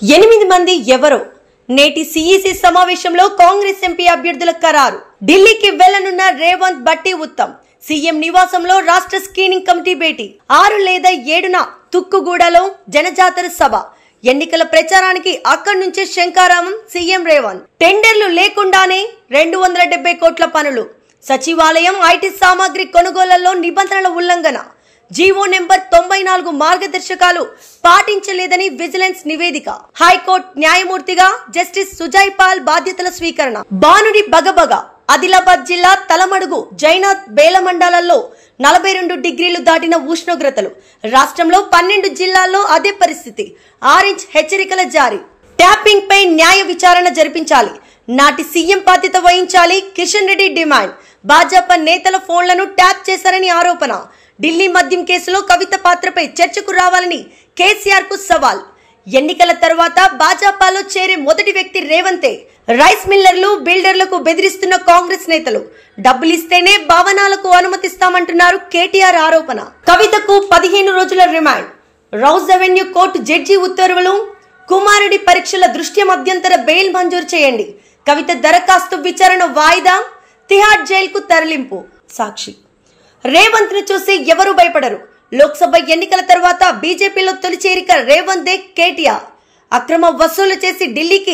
8 మంది ఎవరో నేటి సిఈసి సమావేశంలో కాంగ్రెస్ ఎంపీ అభ్యర్థుల ఖరారు. ఢిల్లీకి వెళ్లనున్న రేవంత్, బట్టి ఉత్తమ్ సీఎం నివాసంలో రాష్ట్ర స్క్రీనింగ్ కమిటీ భేటీ. 6 లేదా 7న తుక్కుగూడలో జనజాతర సభ. ఎన్నికల ప్రచారానికి అక్కడి నుంచే శంకారామం సీఎం రేవంత్. టెండర్లు లేకుండానే 270 కోట్ల పనులు. సచివాలయం ఐటీ సామాగ్రి కొనుగోళ్లలో నిబంధనల ఉల్లంఘన. జీవో నెంబర్ 94 మార్గదర్శకాలు పాటించలేదని విజిలెన్స్ నివేదిక. హైకోర్టు న్యాయమూర్తిగా జస్టిస్ సుజయ్ పాల్ బాధ్యతల స్వీకరణ. బానుడి బగబగ. ఆదిలాబాద్ జిల్లా తలమడుగు, జైనాథ్, బేల మండలాల్లో 42 డిగ్రీలు దాటిన ఉష్ణోగ్రతలు. రాష్ట్రంలో 12 జిల్లాల్లో అదే పరిస్థితి. ఆరెంజ్ హెచ్చరికల జారీ. ట్యాపింగ్ పై న్యాయ విచారణ జరిపించాలి. నాటి సీఎం బాధ్యత వహించాలి. కిషన్ రెడ్డి డిమాండ్. భాజపా నేతల ఫోన్లను ట్యాప్ చేశారని ఆరోపణ. ఢిల్లీ మద్యం కేసులో కవిత పాత్రపై చర్చకు రావాలని కేసీఆర్ కు సవాల్. ఎన్నికల తర్వాత భాజపాలో చేరే మొదటి వ్యక్తి రేవంతే. రైస్ మిల్లర్లు, బిల్డర్లకు బెదిరిస్తున్న కాంగ్రెస్ నేతలు. డబ్బులిస్తేనే భవనాలకు అనుమతిస్తామంటున్నారు కేటీఆర్ ఆరోపణ. కవితకు 15 రోజుల remand. Rouse Avenue court judge ఉత్తర్వులు. కుమారుడి పరీక్షల దృష్ట్యా మధ్యంతర బెయిల్ మంజూరు చేయండి. కవిత దరఖాస్తు విచారణ వాయిదా. తిహార్ జైలుకు తరలింపు. సాక్షి. రేవంత్ ను చూసి ఎవరు భయపడరు. లోక్సభ ఎన్నికల తర్వాత బీజేపీలో తొలి చేరిక రేవంత్ దే. కేటీఆర్ అక్రమ వసూలు చేసి ఢిల్లీకి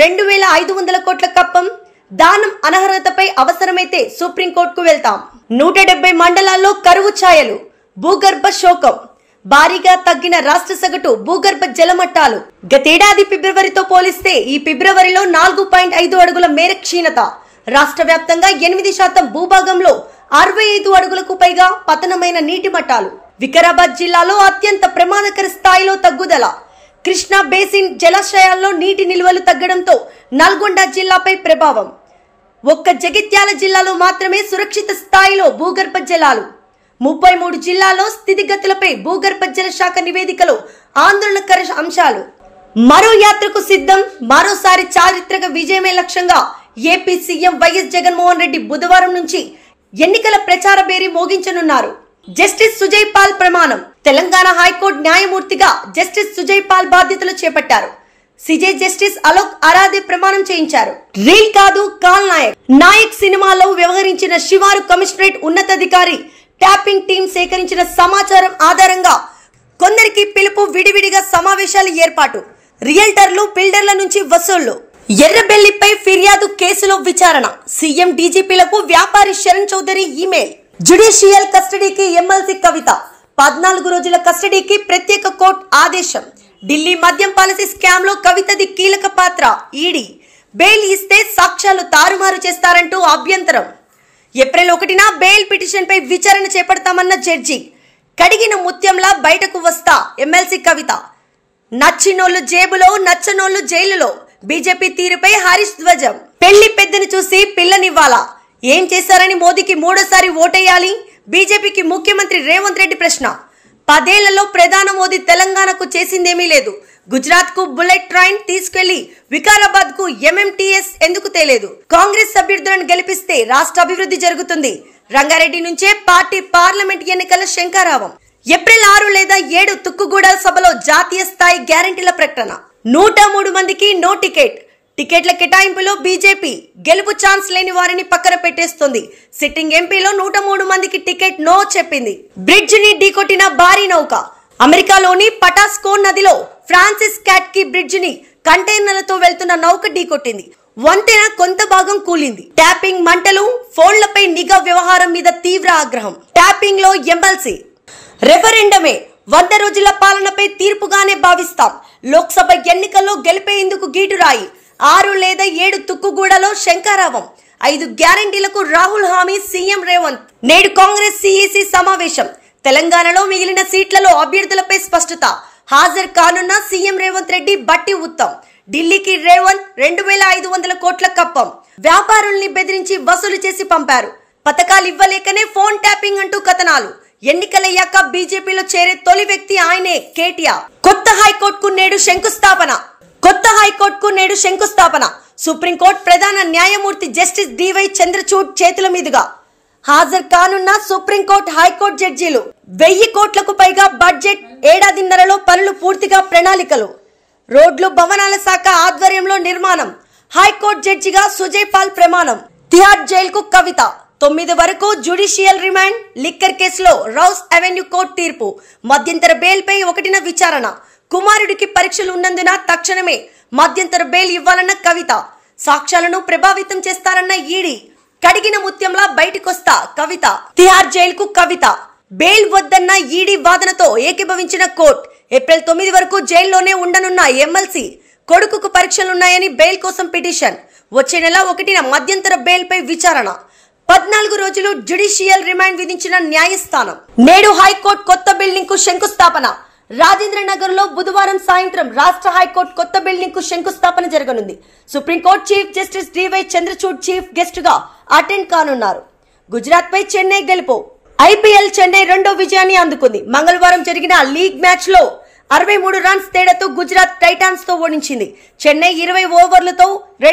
2500 కోట్ల కప్పం. దానం అనర్హతపై అవసరమైతే సుప్రీంకోర్టుకు వెళ్తాం. 170 మండలాల్లో కరువు ఛాయలు. భూగర్భ శోకం. భారీగా తగ్గిన రాష్ట్ర సగటు భూగర్భ జలమట్టాలు. గతేడాది ఫిబ్రవరితో పోలిస్తే ఈ ఫిబ్రవరిలో 4.5 అడుగుల మేర క్షీణత. రాష్ట్ర వ్యాప్తంగా 8% భూభాగంలో 65 అడుగులకు పైగా పతనమైన నీటి మట్టాలు. వికారాబాద్ జిల్లాలో అత్యంత ప్రమాదకర స్థాయిలో తగ్గుదల. కృష్ణా బేసిన్ జలాశయాల్లో నీటి నిల్వలు తగ్గడంతో నల్గొండ జిల్లాపై ప్రభావం. ఒక్క జగిత్యాల జిల్లాలో మాత్రమే సురక్షిత స్థాయిలో భూగర్భ జలాలు. 33 జిల్లాల్లో స్థితిగతులపై భూగర్భ జల శాఖ నివేదికలో ఆందోళనకర అంశాలు. మరో యాత్రకు సిద్ధం. మరోసారి చారిత్రక విజయమే లక్ష్యంగా A P C M Y S Jaganmohan Reddy బుధవారం నుంచి ఎన్నికల ప్రచార బేరీ మోగించనున్నారు. జస్టిస్ సుజయ్ పాల్ ప్రమాణం. తెలంగాణ హైకోర్టు న్యాయమూర్తిగా జస్టిస్ సుజయ్ పాల్ బాధ్యతలు చేపట్టారు. సిజే జస్టిస్ అలోక్ అరాదే ప్రమాణం చేయించారు. రీల్ కాదు, కాల్ నాయక్. నాయక్ సినిమాలో వ్యవహరించిన శివారు కమిషనరేట్ ఉన్నతాధికారి ట్యాపింగ్ టీం సేకరించిన సమాచారం ఆధారంగా కొందరికి పిలుపు, విడివిడిగా సమావేశాలు ఏర్పాటు. రియల్టర్లు, బిల్డర్ల నుంచి వసూళ్లు. ఎర్రబెల్లిపై ఫిర్యాదు కేసులో విచారణ. సీఎం డీజీపీలకు వ్యాపారి శరణ్ చౌదరి ఈమెయిల్. జ్యుడిషియల్ కస్టడీకి ఎమ్మెల్సీ కవిత. 14 రోజుల కస్టడీకి ప్రత్యేక కోర్టు ఆదేశం. ఢిల్లీ మద్యం పాలసీ స్కామ్ లో కవితది కీలక పాత్ర. ఈడీ బెయిల్ ఇస్తే సాక్ష్యాలు తారుమారు చేస్తారంటూ అభ్యంతరం. ఏప్రిల్ 1న బెయిల్ పిటిషన్ పై విచారణ చేపడతామన్న జడ్జి. కడిగిన ముత్యంలా బయటకు వస్తా ఎమ్మెల్సీ కవిత. నచ్చినోళ్లు జేబులో, నచ్చనోళ్లు జైలులో. బీజేపీ తీరుపై హరీష్ ధ్వజం. పెళ్లి పెద్దను చూసి పిల్లనివ్వాలా? ఏం చేశారని మోదీకి 3వ ఓటేయాలి? బీజేపీకి ముఖ్యమంత్రి రేవంత్ రెడ్డి ప్రశ్న. 10 ఏళ్లలో ప్రధాని మోదీ తెలంగాణకు చేసిందేమీ లేదు. గుజరాత్ కు బుల్లెట్ ట్రైన్ తీసుకెళ్లి వికారాబాద్ కు ఎంఎంటీఎస్ ఎందుకు తేలేదు? కాంగ్రెస్ అభ్యర్థులను గెలిపిస్తే రాష్ట్ర అభివృద్ధి జరుగుతుంది. రంగారెడ్డి నుంచే పార్టీ పార్లమెంట్ ఎన్నికల శంకారావం. ఏప్రిల్ 6 లేదా 7 తుక్కుగూడ సభలో జాతీయ స్థాయి గ్యారంటీల ప్రకటన. 103 మందికి నో టికెట్. టికెట్ల కేటాయింపులో బీజేపీ గెలుపు ఛాన్స్ లేని వారిని పక్కన పెట్టేస్తుంది. సిట్టింగ్ ఎంపీలో 103 మందికి టికెట్ నో చెప్పింది. బ్రిడ్జ్ ని ఢీకొట్టిన భారీ నౌక. అమెరికాలోని పటాస్కోన్ నదిలో ఫ్రాన్సిస్ క్యాట్కీ బ్రిడ్జ్ ని కంటైనర్లతో వెళ్తున్న నౌక ఢీకొట్టింది. వంతెన కొంత భాగం కూలింది. ట్యాపింగ్ మంటలు, ఫోన్లపై నిఘా వ్యవహారం మీద తీవ్ర ఆగ్రహం. ట్యాపింగ్ లో ఎమ్మెల్సీ. రెఫరెండమే 100 రోజుల పాలనపై తీర్పుగానే భావిస్తాం. లోక్సభ ఎన్నికల్లో గెలిపేందుకు గీటురాయి. 6 లేదా 7 తుక్కుగూడలో శంకారావం. 5 గ్యారంటీలకు రాహుల్ హామీ సీఎం రేవంత్. నేడు కాంగ్రెస్ సిఈసి సమావేశం. తెలంగాణలో మిగిలిన సీట్లలో అభ్యర్థులపై స్పష్టత. హాజరు కానున్న సీఎం రేవంత్ రెడ్డి, బట్టి ఉత్తమ్. ఢిల్లీకి రేవంత్ 2500 కోట్ల కప్పం. వ్యాపారుల్ని బెదిరించి వసూలు చేసి పంపారు. పథకాలు ఇవ్వలేకనే ఫోన్ ట్యాపింగ్ అంటూ కథనాలు. ఎన్నికలయ్యాక బీజేపీలో చేరే తొలి వ్యక్తి ఆయనే. కేటీఆర్. కొత్త హైకోర్టుకు నేడు శంకుస్థాపన. సుప్రీంకోర్టు ప్రధాన న్యాయమూర్తి జస్టిస్ డివై చంద్రచూడ్ చేతుల మీదుగా హాజరు కానున్న సుప్రీంకోర్టు, హైకోర్టు జడ్జీలు. 1000 కోట్లకు పైగా బడ్జెట్. ఏడాదిన్నరలో పనులు పూర్తిగా. ప్రణాళికలు. రోడ్లు భవనాల శాఖ ఆధ్వర్యంలో నిర్మాణం. హైకోర్టు జడ్జిగా సుజయ్ పాల్ ప్రమాణం. తిహార్ జైలుకు కవిత 9 వరకు జ్యుడిషియల్ రిమాండ్. లిక్కర్ కేసులో రౌస్ అవెన్యూ కోర్టు తీర్పు. మధ్యంతర బెయిల్పై 1న విచారణ. కుమారుడికి పరీక్షలు ఉన్నందున తక్షణమే మధ్యంతర బెయిల్ ఇవ్వాలన్న కవిత. సాక్ష్యాలను ప్రభావితం చేస్తారన్న ఈడీ. కడిగిన ముత్యంలా బయటికొస్తా కవిత. తిహార్ జైలుకు కవిత. బెయిల్ వద్దన్న ఈడీ వాదనతో ఏకీభవించిన కోర్టు. ఏప్రిల్ 9 వరకు జైల్లోనే ఉండనున్న ఎమ్మెల్సీ కొడుకుకు పరీక్షలున్నాయని బెయిల్ కోసం పిటిషన్. వచ్చే నెల 1న మధ్యంతర బెయిల్ పై విచారణ. 14 రోజులు జ్యుడిషియల్ రిమాండ్ విధించిన న్యాయస్థానం. నేడు హైకోర్టు కొత్త బిల్డింగ్ కు శంకుస్థాపన. రాజేంద్ర నగర్ లో బుధవారం సాయంత్రం రాష్ట్ర హైకోర్టు కొత్త బిల్డింగ్ కు శంకుస్థాపన జరగనుంది. Supreme court chief justice D Y Chandrachud chief guest గా అటెండ్ కానున్నారు. గుజరాత్ పై చెన్నై గెలుపు. ఐపీఎల్ చెన్నై 2వ విజయాన్ని అందుకుంది. మంగళవారం జరిగిన లీగ్ మ్యాచ్ లో 63 రన్స్ తేడాతో గుజరాత్ టైటాన్స్ తో ఓడించింది. చెన్నై 20 ఓవర్లతో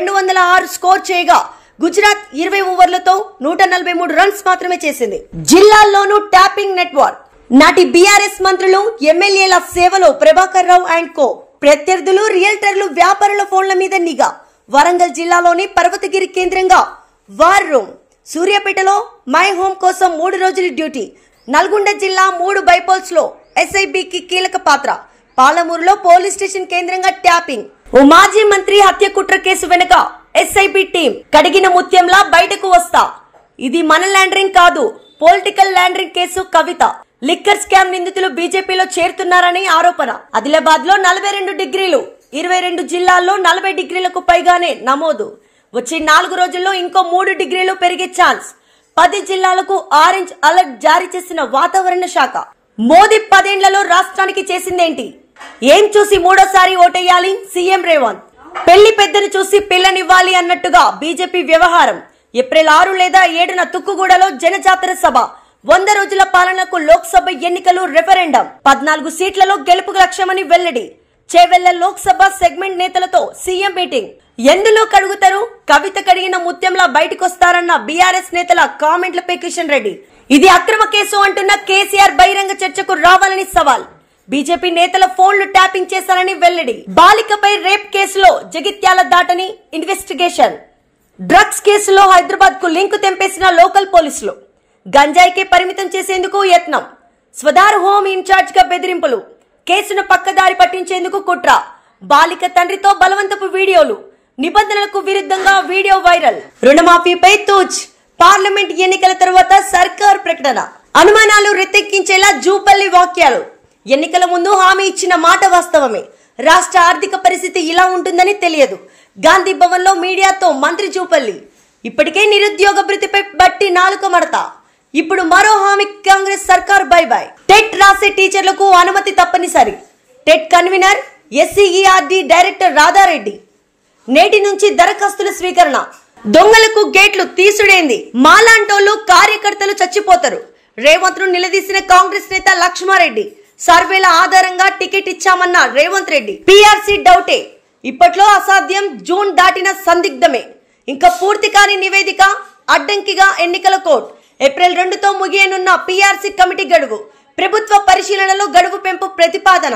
206 స్కోర్ చేయగా గుజరాత్ 20 ఓవర్లతో 143 రన్స్ మాత్రమే చేసింది. జిల్లాల్లోనూ ట్యాపింగ్ నెట్వర్క్. నాటి బీఆర్ఎస్ మంత్రులు ఎమ్మెల్యేల సేవలో ప్రభాకర్ రావు అండ్ కో. ప్రత్యర్థులు రియల్టర్లు వ్యాపారుల ఫోన్ల మీద నిఘా. వరంగల్ జిల్లాలోని పర్వతగిరి కేంద్రంగా వార్ రూమ్. సూర్యాపేటలో మై హోమ్ కోసం 3 రోజుల డ్యూటీ. నల్గొండ జిల్లా 3 బైపోల్స్ లో ఎస్ఐబికి కీలక పాత్ర. పాలమూరులో పోలీస్ స్టేషన్ కేంద్రంగా ట్యాపింగ్. ఓ మాజీ మంత్రి హత్య కుట్ర కేసు వెనుక ఎస్ఐబి టీం. కడిగిన ముత్యంలా బయటకు వస్తా. ఇది మన ల్యాండరింగ్ కాదు, political laundering case Kavitha. Liquor scam నిందితులు బీజేపీలో చేరుతున్నారని ఆరోపణ. ఆదిలాబాద్ లో 42 డిగ్రీలు, 22 జిల్లాల్లో 40 డిగ్రీలకు పైగానే నమోదు. వచ్చే 4 రోజుల్లో ఇంకో 3 డిగ్రీలు పెరిగే ఛాన్స్. 10 జిల్లాలకు ఆరెంజ్ అలర్ట్ జారీ చేసిన వాతావరణ శాఖ. మోదీ 10 ఏళ్లలో రాష్ట్రానికి చేసిందేంటి? ఏం చూసి మూడోసారి ఓటేయాలి సీఎం రేవంత్? పెళ్లి పెద్దను చూసి పిల్లనివ్వాలి అన్నట్టుగా బీజేపీ వ్యవహారం. ఏప్రిల్ 6 లేదా 7న తుక్కుగూడలో జనజాతర సభ. 100 రోజుల పాలనకు లోక్సభ ఎన్నికలు రెఫరెండం. 14 సీట్లలో గెలుపు లక్ష్యమని వెల్లడి. చేవెళ్ల లోక్సభ సెగ్మెంట్ నేతలతో సీఎం మీటింగ్. ఎందులో కడుగుతారు? కవిత కడిగిన ముత్యంలా బయటకొస్తారన్న బీఆర్ఎస్ నేతల కామెంట్లపై కిషన్ రెడ్డి. ఇది అక్రమ కేసు అంటున్న కేసీఆర్ బహిరంగ చర్చకు రావాలని సవాల్. బీజేపీ నేతల ఫోన్లు ట్యాపింగ్ చేశారని వెల్లడి. బాలికపై రేప్ కేసులో జగిత్యాల దాటని ఇన్వెస్టిగేషన్. డ్రగ్స్ కేసులో హైదరాబాద్ కు లింకు తెంపేసిన లోకల్ పోలీసులు. గంజాయికే పరిమితం చేసేందుకు యత్నం. స్వదార్ హోమ్ ఇన్ఛార్జ్ గా బెదిరింపులు. కేసును పక్కదారి పట్టించేందుకు కుట్ర. బాలిక తండ్రితో బలవంతపు వీడియోలు. నిబంధనలకు విరుద్ధంగా వీడియో వైరల్. రుణమాఫీపై తూచ్. పార్లమెంట్ ఎన్నికల తర్వాత సర్కార్ ప్రకటన. అనుమానాలు రెత్తెక్కించేలా జూపల్లి వ్యాఖ్యలు. ఎన్నికల ముందు హామీ ఇచ్చిన మాట వాస్తవమే. రాష్ట్ర ఆర్థిక పరిస్థితి ఇలా ఉంటుందని తెలియదు. గాంధీ భవన్ లో మీడియాతో మంత్రి జూపల్లి. ఇప్పటికే నిరుద్యోగ భృతిపై బట్టి నాలుక మడత. ఇప్పుడు మరో హామీ కాంగ్రెస్ సర్కార్ బై బై. టెట్ రాసే టీచర్లకు అనుమతి తప్పనిసరి. TET convener S C E R T director Radha Reddy. నేటి నుంచి దరఖాస్తుల స్వీకరణ. దొంగలకు గేట్లు తీసుడేంది? మాలాంటోళ్లు కార్యకర్తలు చచ్చిపోతారు. రేవంత్ ను నిలదీసిన కాంగ్రెస్ నేత లక్ష్మారెడ్డి. సర్వేల ఆధారంగా టికెట్ ఇచ్చామన్న రేవంత్ రెడ్డి. పీఆర్సీ డౌటే. ఇప్పట్లో అసాధ్యం. జూన్ దాటిన సందిగ్ధమే. ఇంకా పూర్తి కాని నివేదిక. అడ్డంకిగా ఎన్నికల కోడ్. ఏప్రిల్ 2తో ముగియనున్న పీఆర్సీ కమిటీ గడువు. ప్రభుత్వ పరిశీలనలో గడువు పెంపు ప్రతిపాదన.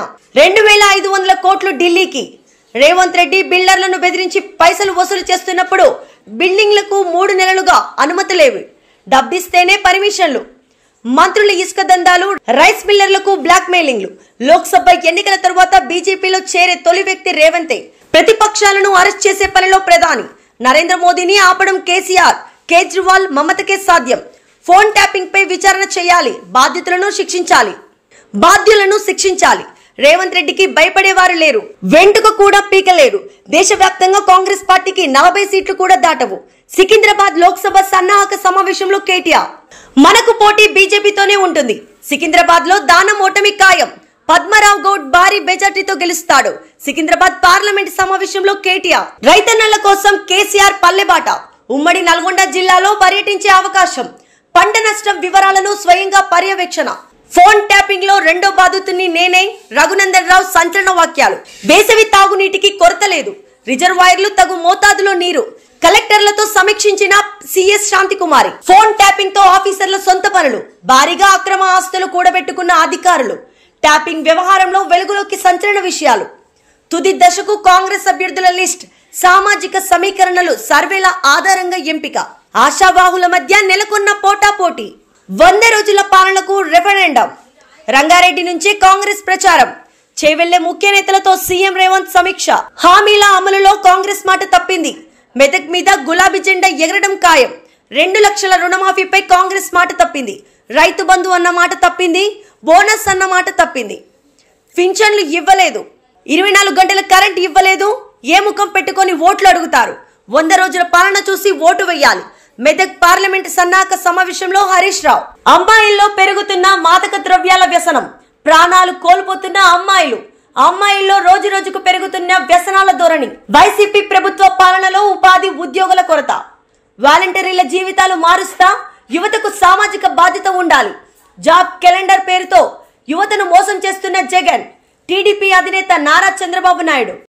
2500 కోట్లు ఢిల్లీకి. రేవంత్ రెడ్డి బిల్డర్లను బెదిరించి పైసలు వసూలు చేస్తున్నప్పుడు బిల్డింగ్లకు 3 నెలలుగా అనుమతులేవి. డబ్బిస్తేనే పర్మిషన్లు. మంత్రుల ఇసుక దందాలు. రైస్ మిల్లర్లకు బ్లాక్ మెయిలింగ్లు. లోక్సభ ఎన్నికల తర్వాత బీజేపీలో చేరే తొలి వ్యక్తి రేవంతే. ప్రతిపక్షాలను అరెస్ట్ చేసే పనిలో ప్రధాని. నరేంద్ర మోదీని ఆపడం కేసీఆర్, కేజ్రీవాల్, మమతకే సాధ్యం. ఫోన్ ట్యాపింగ్ పై విచారణ చేయాలి. బాధ్యులను శిక్షించాలి. రేవంత్ రెడ్డికి భయపడేవారు లేరు. వెంటుక కూడా పీకలేరు. దేశవ్యాప్తంగా కాంగ్రెస్ పార్టీకి 40 సీట్లు కూడా దాటవు. సికింద్రాబాద్ లోక్సభ సన్నాహక సమావేశంలో కేటీఆర్. మనకు పోటీ బీజేపీతోనే ఉంటుంది. సికింద్రాబాద్ లో దానం ఓటమి ఖాయం. పద్మరావు గౌడ్ భారీ మెజార్టీతో గెలుస్తాడు. సికింద్రాబాద్ పార్లమెంట్ సమావేశంలో కేటీఆర్. రైతన్నల కోసం కేసీఆర్ పల్లెబాట. ఉమ్మడి నల్గొండ జిల్లాలో పర్యటించే అవకాశం. పంట నష్టం వివరాలను స్వయంగా పర్యవేక్షణ. ఫోన్ ట్యాపింగ్ లో 2వ బాధితుని నేనే. రఘునందన్ రావు సంచలన వాక్యాలు. వేసవి తాగునీటికి కొరత లేదు. రిజర్వాయర్లు తగు మోతాదులో నీరు. కలెక్టర్లతో సమీక్షించిన సిఎస్ శాంతికుమారి. ఫోన్ ట్యాపింగ్ తో ఆఫీసర్ల సొంత పనులు. భారీగా అక్రమ ఆస్తులు కూడబెట్టుకున్న అధికారులు. ట్యాపింగ్ వ్యవహారంలో వెలుగులోకి సంచలన విషయాలు. తుది దశకు కాంగ్రెస్ అభ్యర్థుల లిస్ట్, సామాజిక సమీకరణలు, సర్వేల ఆధారంగా ఎంపిక. ఆశావాహుల మధ్య నెలకొన్న పోటాపోటీ. 100 రోజుల పాలనకు రెఫరెండం. రంగారెడ్డి నుంచి కాంగ్రెస్ ప్రచారం. చేవెళ్లే ముఖ్య నేతలతో సీఎం రేవంత్ సమీక్ష. హామీల అమలులో కాంగ్రెస్ మాట తప్పింది. మెదక్ మీద గులాబీ జెండా ఎగరడం ఖాయం. 2 లక్షల రుణమాఫీపై కాంగ్రెస్ మాట తప్పింది. రైతు బంధు అన్న మాట తప్పింది. బోనస్ అన్న మాట తప్పింది. పింఛన్లు ఇవ్వలేదు. 24 గంటల కరెంట్ ఇవ్వలేదు. ఏ ముఖం పెట్టుకొని ఓట్లు అడుగుతారు? 100 రోజుల పాలన చూసి ఓటు వేయాలి. మెదక్ పార్లమెంట్ సన్నాహక సమావేశంలో హరీష్ రావు. అమ్మాయిల్లో పెరుగుతున్న మాదక ద్రవ్యాల వ్యసనం. ప్రాణాలు కోల్పోతున్న అమ్మాయిల్లో రోజు రోజుకు పెరుగుతున్న వ్యసనాల ధోరణి. వైసీపీ ప్రభుత్వ పాలనలో ఉపాధి ఉద్యోగుల కొరత. వాలంటీర్ల జీవితాలు మారుస్తా. యువతకు సామాజిక బాధ్యత ఉండాలి. జాబ్ క్యాలెండర్ పేరుతో యువతను మోసం చేస్తున్న జగన్. టీడీపీ అధినేత నారా చంద్రబాబు నాయుడు.